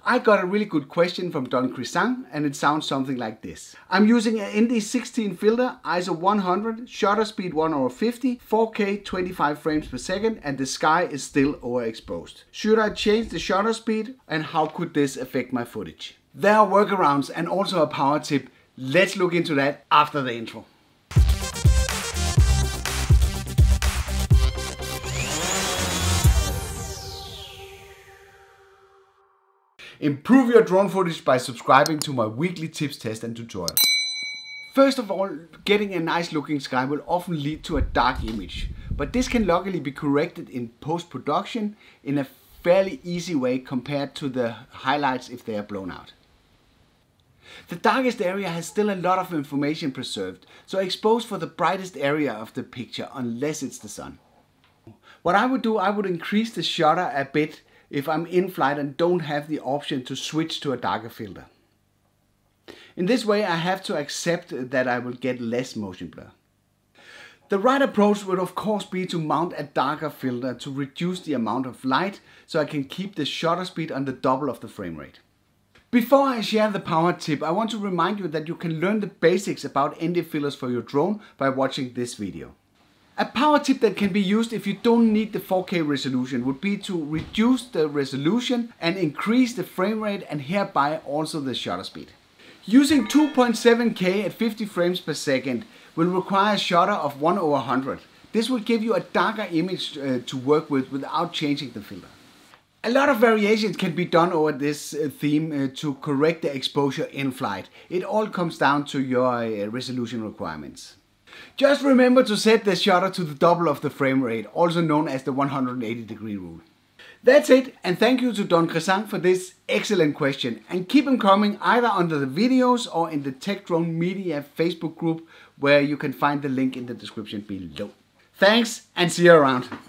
I got a really good question from Don Crisang, and it sounds something like this. I'm using an ND16 filter, ISO 100, shutter speed 1/50, 4K 25 frames per second, and the sky is still overexposed. Should I change the shutter speed, and how could this affect my footage? There are workarounds and also a power tip. Let's look into that after the intro. Improve your drone footage by subscribing to my weekly tips, tests and tutorials. First of all, getting a nice looking sky will often lead to a dark image, but this can luckily be corrected in post-production in a fairly easy way compared to the highlights if they are blown out. The darkest area has still a lot of information preserved, so expose for the brightest area of the picture unless it's the sun. What I would do, I would increase the shutter a bit if I'm in flight and don't have the option to switch to a darker filter. In this way I have to accept that I will get less motion blur. The right approach would of course be to mount a darker filter to reduce the amount of light so I can keep the shutter speed on the double of the frame rate. Before I share the power tip, I want to remind you that you can learn the basics about ND filters for your drone by watching this video. A power tip that can be used if you don't need the 4K resolution would be to reduce the resolution and increase the frame rate and hereby also the shutter speed. Using 2.7K at 50 frames per second will require a shutter of 1/100. This will give you a darker image to work with without changing the filter. A lot of variations can be done over this theme to correct the exposure in flight. It all comes down to your resolution requirements. Just remember to set the shutter to the double of the frame rate, also known as the 180-degree rule. That's it, and thank you to Don Crisang for this excellent question. And keep them coming either under the videos or in the Tech Drone Media Facebook group, where you can find the link in the description below. Thanks, and see you around.